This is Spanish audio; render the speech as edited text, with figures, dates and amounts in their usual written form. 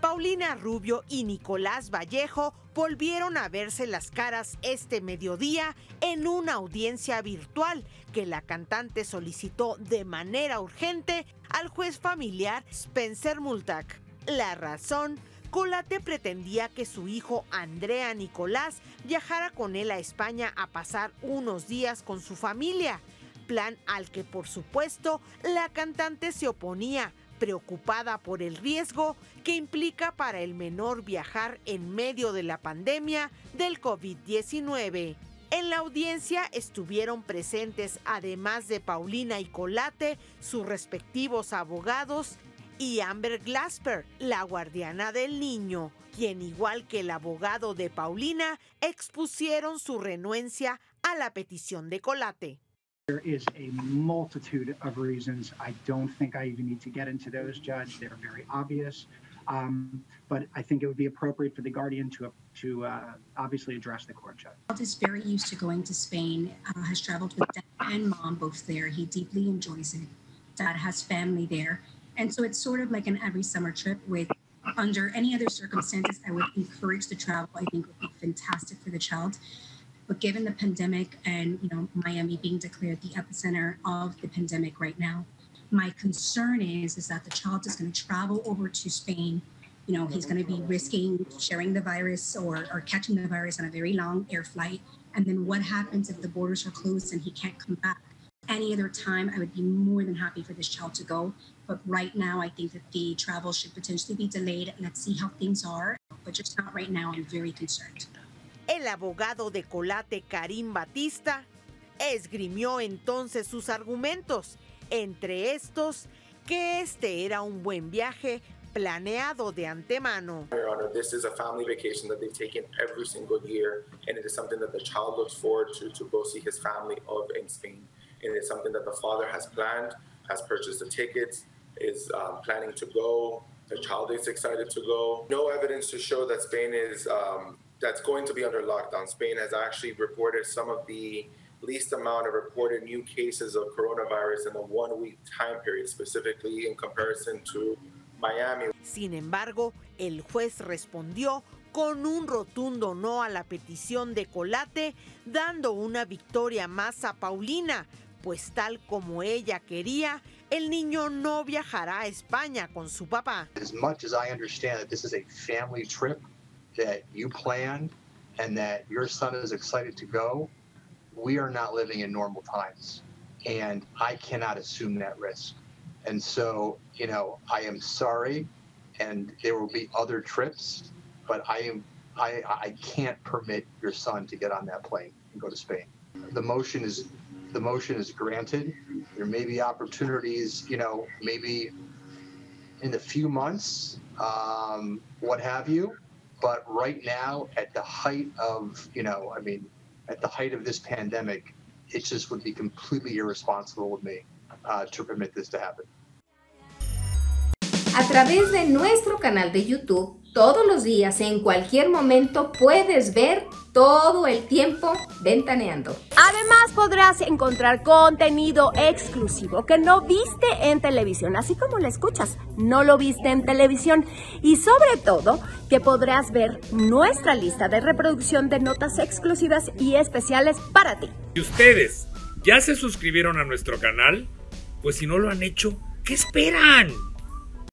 Paulina Rubio y Nicolás Vallejo volvieron a verse las caras este mediodía en una audiencia virtual que la cantante solicitó de manera urgente al juez familiar Spencer Multack. La razón: Colate pretendía que su hijo Andrea Nicolás viajara con él a España a pasar unos días con su familia, plan al que por supuesto la cantante se oponía, preocupada por el riesgo que implica para el menor viajar en medio de la pandemia del COVID-19. En la audiencia estuvieron presentes, además de Paulina y Colate, sus respectivos abogados, y Amber Glasper, la guardiana del niño, quien, igual que el abogado de Paulina, expusieron su renuencia a la petición de Colate. There is a multitude of reasons. I don't think I even need to get into those, Judge. They're very obvious. But I think it would be appropriate for the guardian to obviously address the court, Judge. Child is very used to going to Spain, has traveled with dad and mom both there. He deeply enjoys it. Dad has family there. And so it's sort of like an every summer trip with, under any other circumstances, I would encourage the travel. I think it would be fantastic for the child. But given the pandemic and, Miami being declared the epicenter of the pandemic right now, my concern is that the child is going to travel over to Spain. He's going to be risking sharing the virus or catching the virus on a very long air flight. And then what happens if the borders are closed and he can't come back? Any other time, I would be more than happy for this child to go. But right now, I think that the travel should potentially be delayed. Let's see how things are. But just not right now. I'm very concerned. El abogado de Colate, Karim Batista, esgrimió entonces sus argumentos, entre estos que este era un buen viaje planeado de antemano. Your Honor, this is a family vacation that they've taken every single year, and it is something that the child looks forward to go see his family in Spain. And it's something that the father has planned, has purchased the tickets, is planning to go. The child is excited to go. No evidence to show that Spain is that's going to be under lockdown. Spain has actually reported some of the least amount of reported new cases of coronavirus in a 1-week time period, specifically in comparison to Miami. Sin embargo, el juez respondió con un rotundo no a la petición de Colate, dando una victoria más a Paulina, pues tal como ella quería, el niño no viajará a España con su papá. As much as I understand that this is a family trip that you planned and that your son is excited to go, we are not living in normal times, and I cannot assume that risk. And so, I am sorry, and there will be other trips, but I can't permit your son to get on that plane and go to Spain. The motion is granted. There may be opportunities, maybe in a few months, what have you. But right now, at the height of, at the height of this pandemic, it just would be completely irresponsible of me to permit this to happen. A través de nuestro canal de YouTube, todos los días, en cualquier momento, puedes ver todo el tiempo Ventaneando. Además, podrás encontrar contenido exclusivo que no viste en televisión, así como lo escuchas, no lo viste en televisión. Y sobre todo, que podrás ver nuestra lista de reproducción de notas exclusivas y especiales para ti. ¿Y ustedes ya se suscribieron a nuestro canal? Pues si no lo han hecho, ¿qué esperan?